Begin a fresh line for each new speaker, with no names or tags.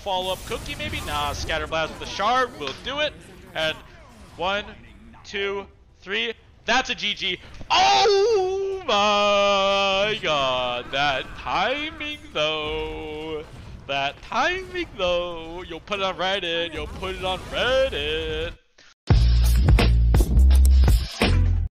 follow-up cookie maybe? Nah, Scatter Blast with the shard will do it. And 1, 2, 3. That's a GG. Oh my god. That timing though. That timing though. You'll put it on Reddit. You'll put it on Reddit.